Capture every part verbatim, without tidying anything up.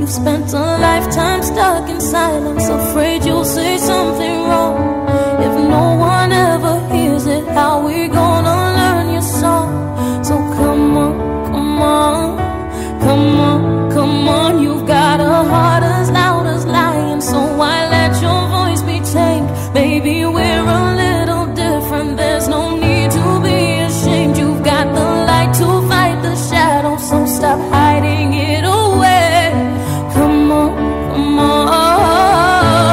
You've spent a lifetime stuck in silence, afraid you'll say something wrong. If no one ever hears it, how we gonna learn your song? So come on, come on, come on, come on. You've got a heart as loud as lion, so why let your voice be tamed? Baby, we're a little different, there's no need to be ashamed. You've got the light to fight the shadow, so stop hiding it away. Come on, come on.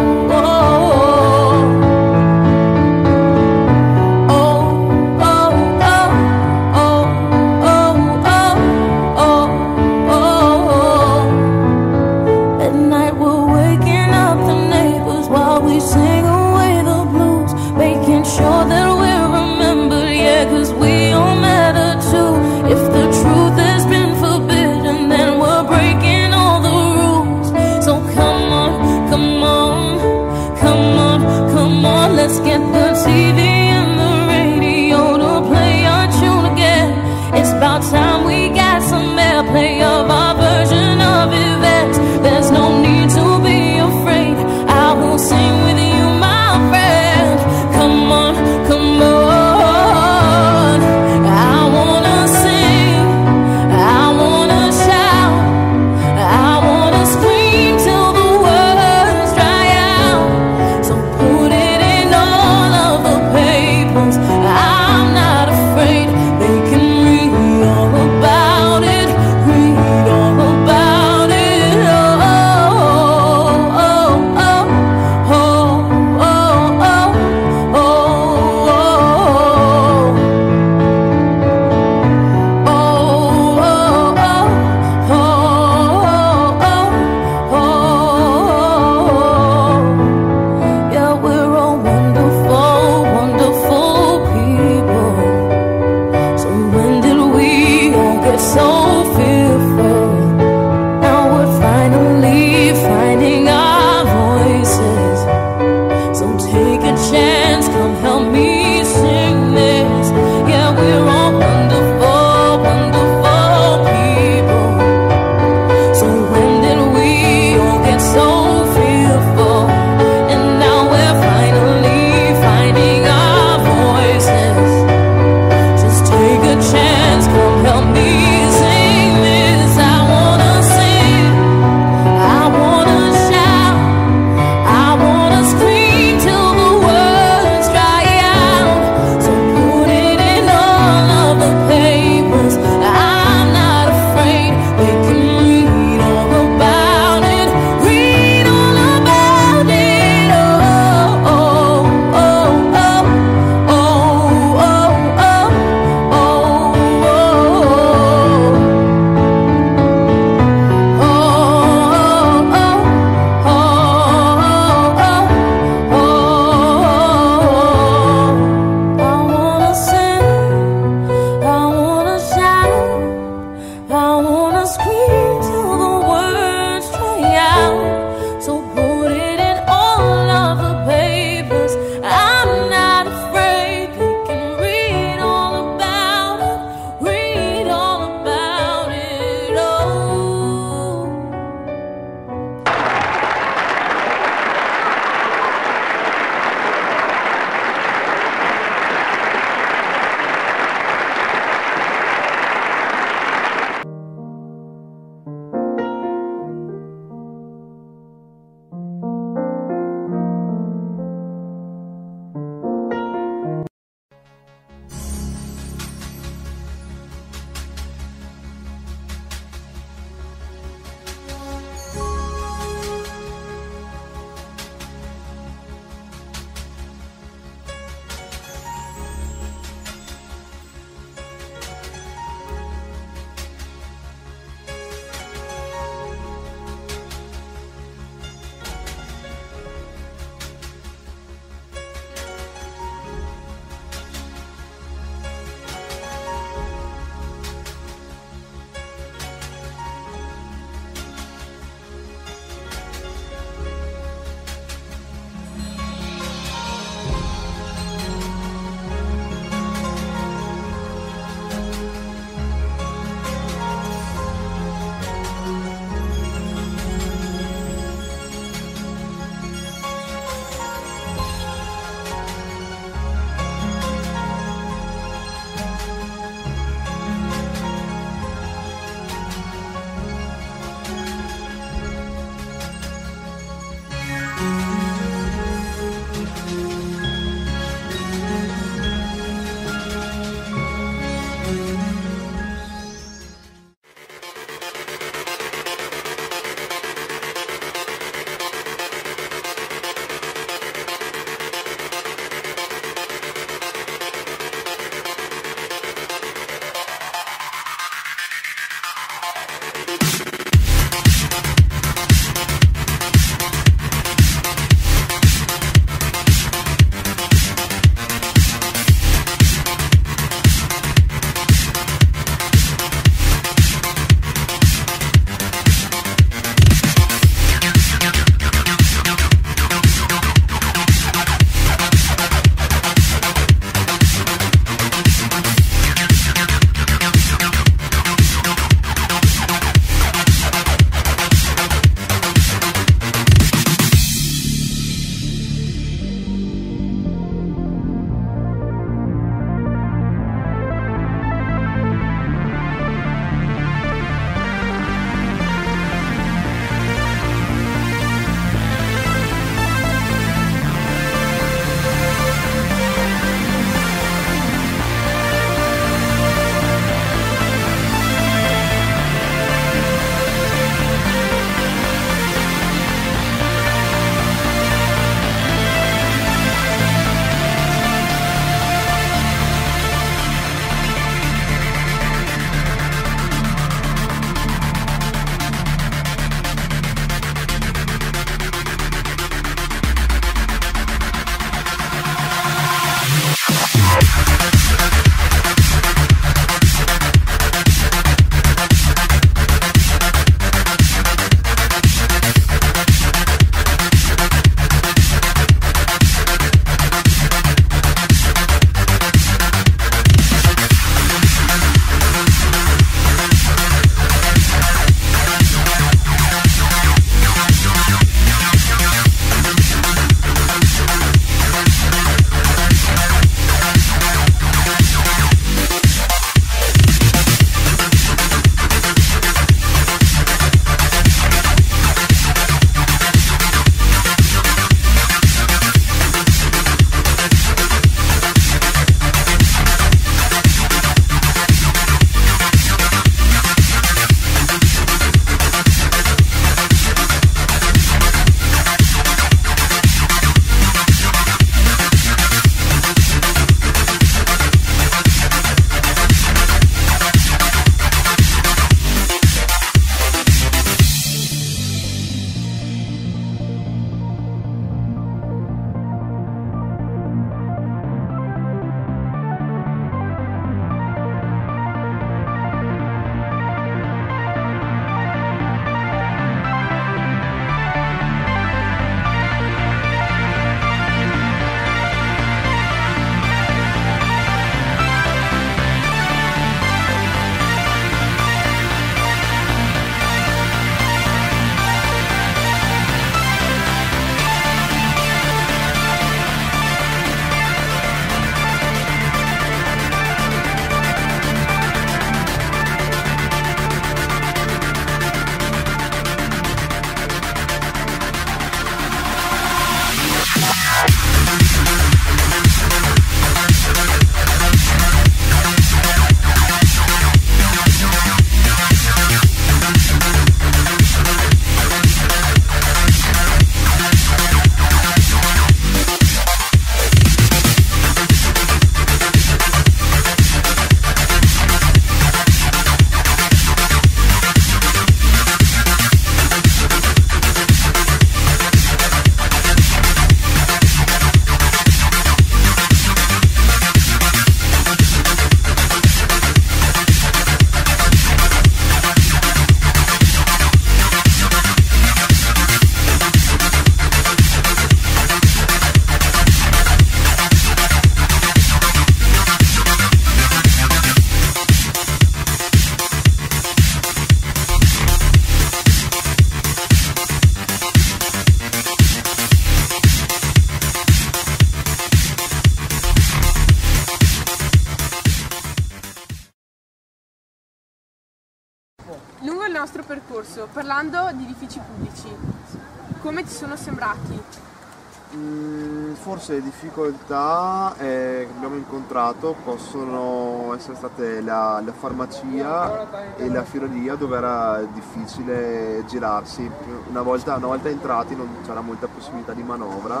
nostro percorso, parlando di edifici pubblici. Come ti sono sembrati? Mm, forse le difficoltà eh, che abbiamo incontrato possono essere state la, la farmacia e la fioriera, dove era difficile girarsi. Una volta, una volta entrati non c'era molta possibilità di manovra,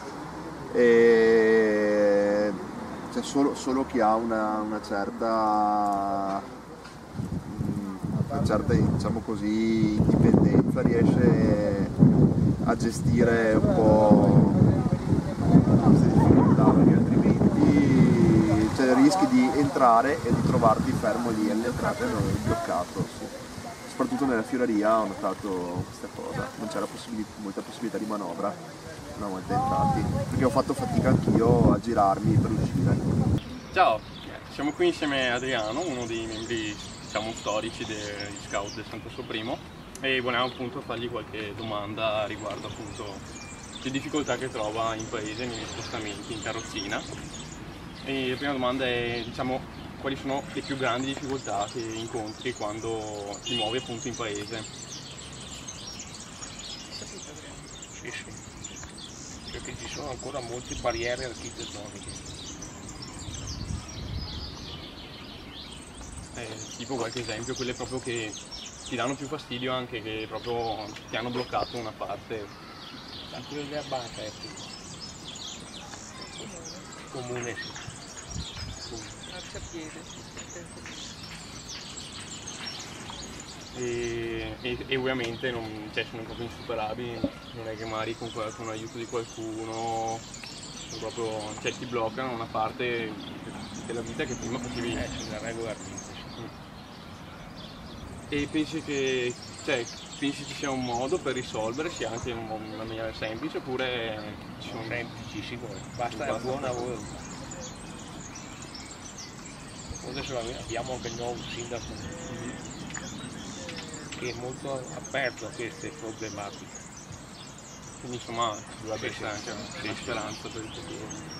e c'è solo, solo chi ha una, una certa, una certa diciamo così, indipendenza riesce a gestire un po' queste difficoltà, perché altrimenti cioè, rischi di entrare e di trovarti fermo lì all'entrata e non bloccato. Sì. Soprattutto nella fioreria ho notato questa cosa, non c'era possibilità, molta possibilità di manovra una volta entrati, perché ho fatto fatica anch'io a girarmi per uscire. Ciao, siamo qui insieme a Adriano, uno dei membri, diciamo, storici degli scout del Santo Primo, e volevamo appunto fargli qualche domanda riguardo appunto le difficoltà che trova in paese negli spostamenti in carrozzina. E la prima domanda è, diciamo, quali sono le più grandi difficoltà che incontri quando ti muovi appunto in paese? Sì, sì, perché ci sono ancora molte barriere architettoniche. Eh, tipo qualche esempio, quelle proprio che ti danno più fastidio, anche che proprio ti hanno bloccato una parte. Anche le erbate, ecco. Comune, sì. Marciapiede. E, e, e ovviamente non, cioè, sono proprio insuperabili, non è che magari con, con l'aiuto di qualcuno proprio, cioè, ti bloccano una parte della vita che prima facevi. Eh, sì, la regola artistica. E pensi che, cioè, pensi ci sia un modo per risolvere, sia anche in una maniera semplice, oppure ci sono semplici, sicuro, basta un buon lavoro. Adesso abbiamo anche il nuovo sindaco che è molto aperto a queste problematiche. Quindi insomma dovrebbe essere anche una speranza per il futuro.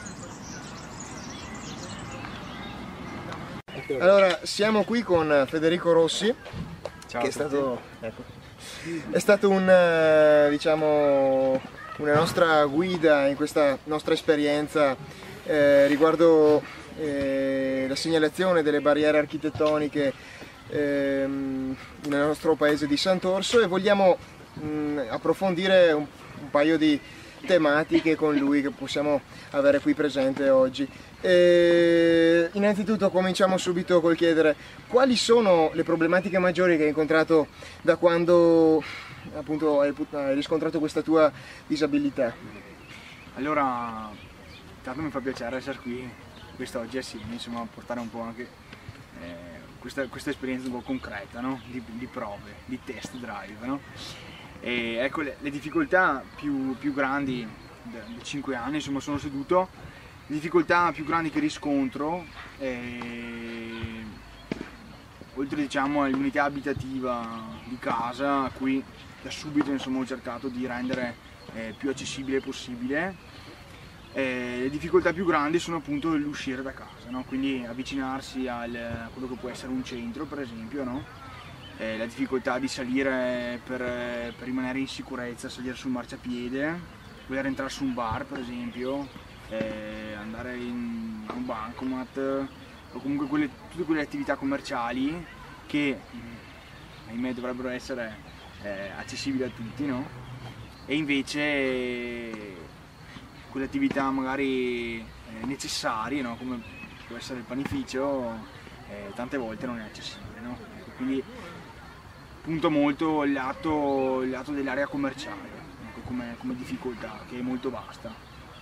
Allora, siamo qui con Federico Rossi. Ciao, che è stato, ecco, è stato un, diciamo, una nostra guida in questa nostra esperienza eh, riguardo eh, la segnalazione delle barriere architettoniche ehm, nel nostro paese di Sant'Orso, e vogliamo mh, approfondire un, un paio di tematiche con lui che possiamo avere qui presente oggi. E innanzitutto cominciamo subito col chiedere quali sono le problematiche maggiori che hai incontrato da quando appunto hai, hai riscontrato questa tua disabilità. Allora, intanto mi fa piacere essere qui quest'oggi assieme, insomma, portare un po' anche eh, questa, questa esperienza un po' concreta, no? di, di prove, di test drive, no? E ecco, le, le difficoltà più, più grandi da cinque anni, insomma, sono seduto. Le difficoltà più grandi che riscontro, eh, oltre, diciamo, all'unità abitativa di casa, a cui da subito, insomma, ho cercato di rendere eh, più accessibile possibile, eh, le difficoltà più grandi sono appunto l'uscire da casa, no? Quindi avvicinarsi al, a quello che può essere un centro, per esempio, no? Eh, la difficoltà di salire per, per rimanere in sicurezza, salire sul marciapiede, voler entrare su un bar, per esempio, eh, andare in, a un bancomat, o comunque quelle, tutte quelle attività commerciali che, ahimè, dovrebbero essere eh, accessibili a tutti, no? E invece quelle attività magari eh, necessarie, no? Come può essere il panificio, eh, tante volte non è accessibile, no? Ecco, quindi punto molto il lato, il lato dell'area commerciale, ecco, come, come difficoltà, che è molto vasta.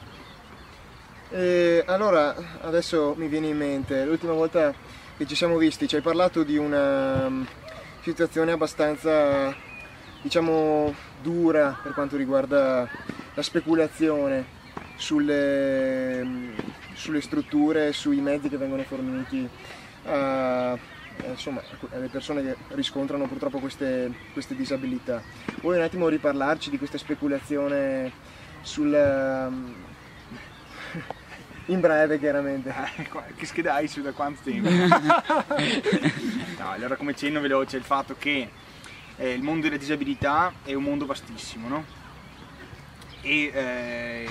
E allora, adesso mi viene in mente, l'ultima volta che ci siamo visti ci hai parlato di una um, situazione abbastanza, diciamo, dura per quanto riguarda la speculazione sulle, um, sulle strutture, sui mezzi che vengono forniti a, insomma, alle persone che riscontrano purtroppo queste, queste disabilità. Vuoi un attimo riparlarci di questa speculazione sul... Um, in breve, chiaramente. Che scheda hai su da quanto tempo? No, allora, come cenno veloce, il fatto che eh, il mondo della disabilità è un mondo vastissimo, no? E eh,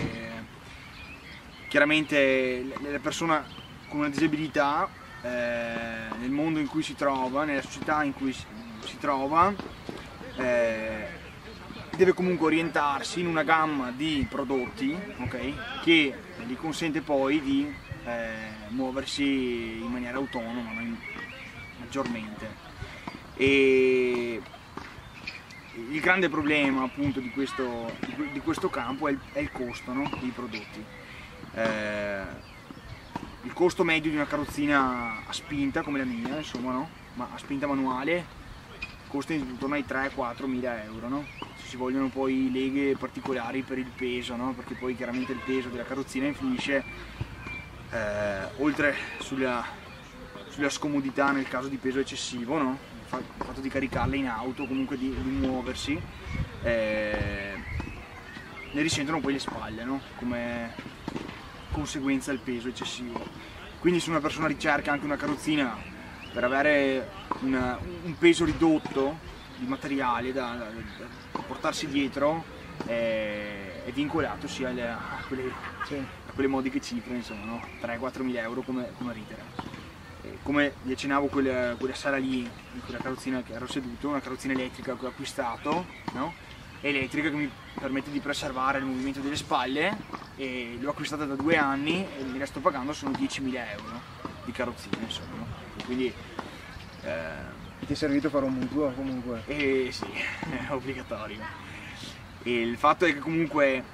chiaramente la persona con una disabilità eh, nel mondo in cui si trova, nella società in cui si, si trova, eh, deve comunque orientarsi in una gamma di prodotti, okay, che gli consente poi di eh, muoversi in maniera autonoma, no? in, maggiormente. E il grande problema appunto di questo, di questo campo è il, è il costo, no? dei prodotti. Eh, il costo medio di una carrozzina a spinta come la mia, insomma, no? Ma a spinta manuale costa intorno ai tre quattro mila euro, no? Se si vogliono poi leghe particolari per il peso, no? Perché poi chiaramente il peso della carrozzina influisce eh, oltre sulla, sulla scomodità nel caso di peso eccessivo, no? Il fatto di caricarla in auto, comunque di, di muoversi, eh, ne risentono poi le spalle, no? Come conseguenza del peso eccessivo. Quindi se una persona ricerca anche una carrozzina per avere una, un peso ridotto di materiale da, da, da portarsi dietro, è, è vincolato sia alle, a, quelle, sì. a quelle modiche cifre, insomma, no? tre quattro mila euro come, come ridere. Come vi accennavo, quella, quella sala lì, in quella carrozzina che ero seduto, una carrozzina elettrica che ho acquistato, no? Elettrica, che mi permette di preservare il movimento delle spalle, e l'ho acquistata da due anni e me la sto pagando, sono diecimila euro di carrozzina, insomma, no? Quindi eh, ti è servito fare un mutuo comunque? Eh sì, è obbligatorio. E il fatto è che comunque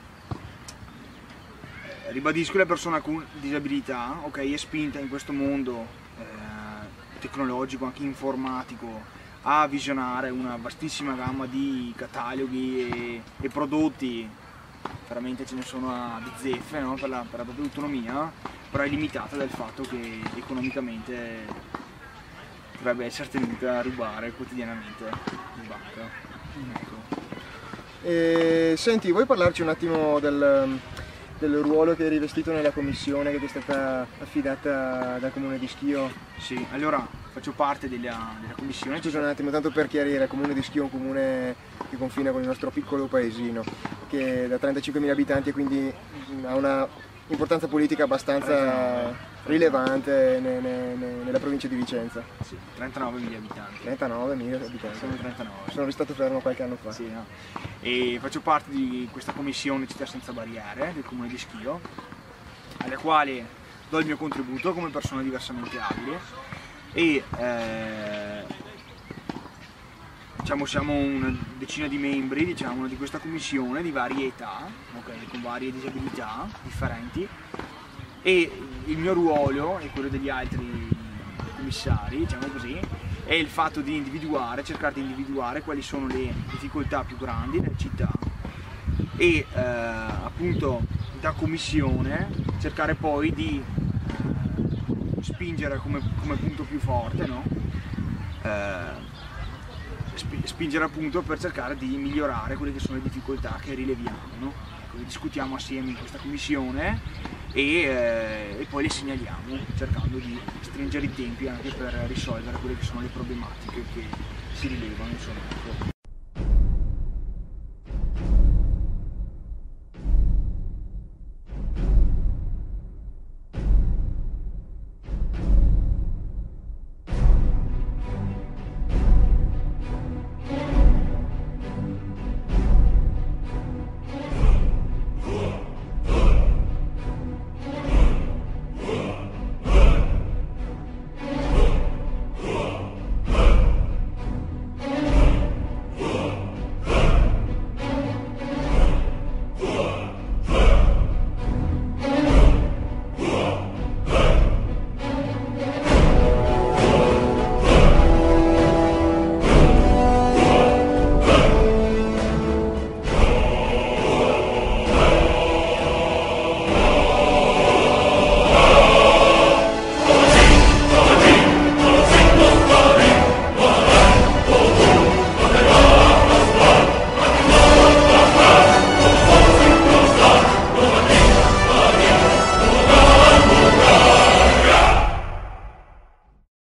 ribadisco, la persona con disabilità, ok, è spinta in questo mondo eh, tecnologico, anche informatico, a visionare una vastissima gamma di cataloghi e, e prodotti, veramente ce ne sono a bizzeffe, no? per, la, per la propria autonomia, però è limitata dal fatto che economicamente dovrebbe essere tenuta a rubare quotidianamente in banca. Ecco. E, senti, vuoi parlarci un attimo del... del ruolo che hai rivestito nella commissione che ti è stata affidata dal comune di Schio? Sì, allora faccio parte della, della commissione. Scusa un attimo, tanto per chiarire, il comune di Schio è un comune che confina con il nostro piccolo paesino, che da trentacinquemila abitanti e quindi ha una importanza politica abbastanza rilevante ne, ne, ne, nella provincia di Vicenza. Sì, trentanovemila abitanti. trentanovemila abitanti. Siamo trentanove. Sono stato fermo qualche anno fa. Sì, no? E faccio parte di questa commissione Città Senza Barriere del comune di Schio, alla quale do il mio contributo come persona diversamente abile e eh, diciamo siamo una decina di membri, diciamo, di questa commissione di varie età, okay, con varie disabilità differenti, e il mio ruolo e quello degli altri commissari, diciamo così, è il fatto di individuare, cercare di individuare quali sono le difficoltà più grandi nella città e eh, appunto da commissione cercare poi di eh, spingere come, come punto più forte, no? eh, sp spingere appunto per cercare di migliorare quelle che sono le difficoltà che rileviamo, no? Ecco, le discutiamo assieme in questa commissione e, eh, e poi le segnaliamo cercando di stringere i tempi anche per risolvere quelle che sono le problematiche che si rilevano, insomma.